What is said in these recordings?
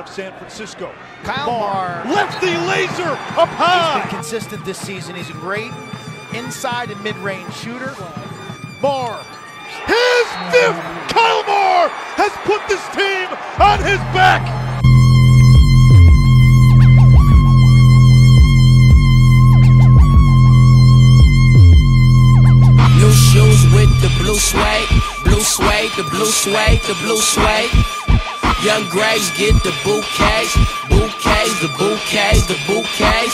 of San Francisco. Kyle Marr, lefty laser up high. He's been consistent this season. He's a great inside and mid-range shooter. Marr, his fifth. Kyle Marr has put this team on his back. New shoes with the blue suede, blue suede, the blue suede, the blue suede. Young Graves get the bouquets, bouquets, the bouquets, the bouquets.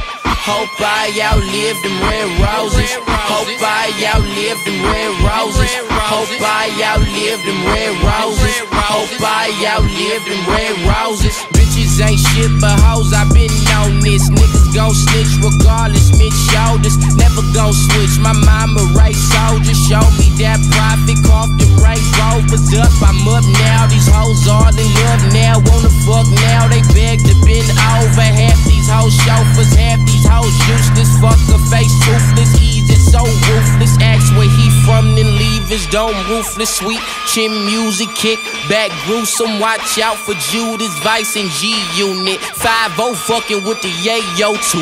Hope I outlive them red roses. Hope I outlive them red roses. Hope I outlive them red roses. Hope I outlive them red roses. Bitches ain't shit but hoes, I been on this. Niggas gon' snitch regardless, mid shoulders. Never gon' switch, my mama race soldier. Show me that profit, cough them Range Rovers up. I'm up now, these hoes all in love now. Wanna fuck now, they beg to bend over. Half these hoes chauffeurs, half these hoes useless. Fuck a face toothless, easy, so ruthless. Ask where he from, then leave his dome roofless. Sweet chin music, kick back gruesome. Watch out for Judas, Vice and G-Unit. 5-0 fucking with the yayo too.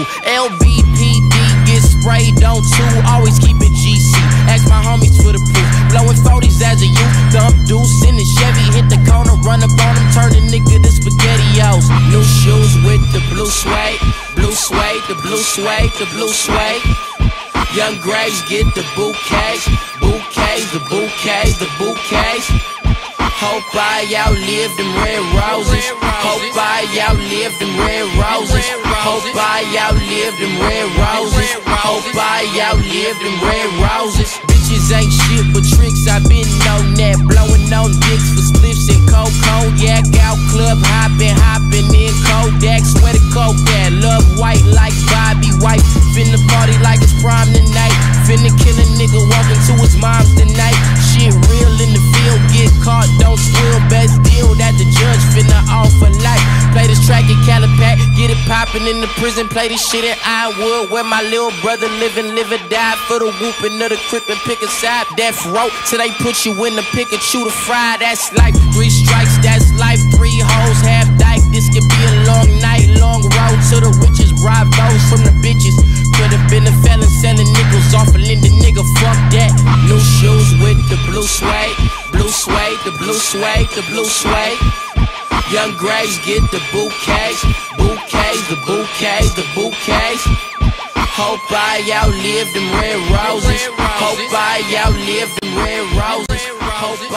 LBPD get sprayed on too. Always keep it GC. Ask my homies for the proof. Blowing 40s as a youth. Dump deuce in the Chevy. Hit the corner, run up on him. Turn the nigga to SpaghettiOs. New shoes with the blue suede. Blue suede, the blue suede, the blue suede. Young Graves get the bouquets. Bouquets, the bouquets, the bouquets. Hope I outlive them red roses. Hope I outlive them red roses. Hope I outlive them red roses. Hope I outlive them red roses. Bitches ain't shit but tricks, I been on that. Blowing on dicks for spliffs and cold cognac. Out club hopping in Kodak. Sweater Kodak, love white like Bobby White. Finna party like it's prom tonight. Finna kill a nigga walking to his mom's tonight. Shit real in the field, get caught, don't squill. Best deal that the judge finna offer life. Play this track at Calipat, get it poppin' in the prison. Play this shit in Ironwood where my little brother live or die. For the whooping of the crip and pick a side. Death row till they put you in the pick and shoot a fry. That's life, 3 strikes, that's life. 3 hoes, half dyke. This could be a long night, long road to the riches. Bravos from the bitches. Could've been a felon selling nickels off a Linda nigga, fuck that. New shoes with the blue suede. Blue suede, the blue suede, the blue suede. Young Graves get the bouquets. Bouquets, the bouquets, the bouquets. Hope I outlive them red roses. Hope I outlive them red roses. Hope